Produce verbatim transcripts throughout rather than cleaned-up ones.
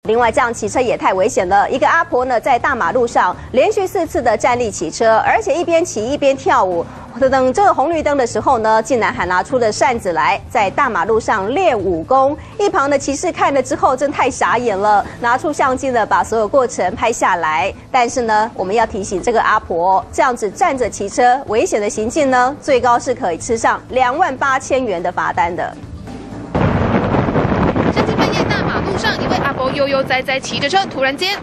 另外，这样骑车也太危险了。一个阿婆呢，在大马路上连续四次的站立骑车，而且一边骑一边跳舞。等这个红绿灯的时候呢，竟然还拿出了扇子来，在大马路上练武功。一旁的骑士看了之后，真太傻眼了，拿出相机呢，把所有过程拍下来。但是呢，我们要提醒这个阿婆，这样子站着骑车危险的行径呢，最高是可以吃上两万八千元的罚单的。 路上一位阿伯悠悠哉哉骑着车，突然间，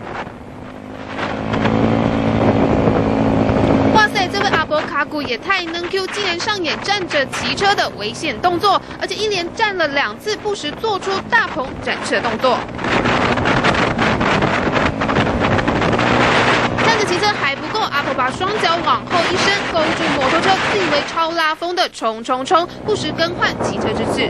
哇塞！这位阿伯卡古也太能 Q， 竟然上演站着骑车的危险动作，而且一连站了两次，不时做出大鹏展翅的动作。站着骑车还不够，阿婆把双脚往后一伸，勾住摩托车，自以为超拉风的冲冲冲，不时更换骑车姿势。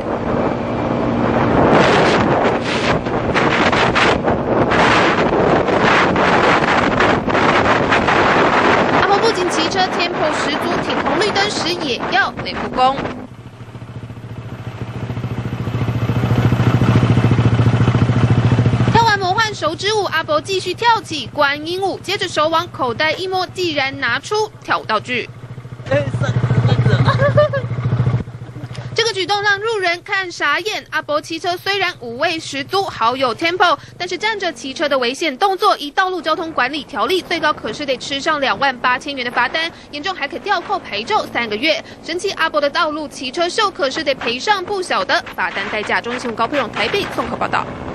骑车 tempo 十足，挺红绿灯时也要内复工。跳完魔幻手指舞，阿伯继续跳起观音舞，接着手往口袋一摸，竟然拿出跳舞道具。哎，三这个举动让路人看傻眼。阿伯骑车虽然五味十足，好有 tempo， 但是站着骑车的危险动作，依道路交通管理条例，最高可是得吃上两万八千元的罚单，严重还可吊扣牌照三个月。神奇阿伯的道路骑车秀可是得赔上不小的罚单代价。中新闻高佩荣台北综合报道。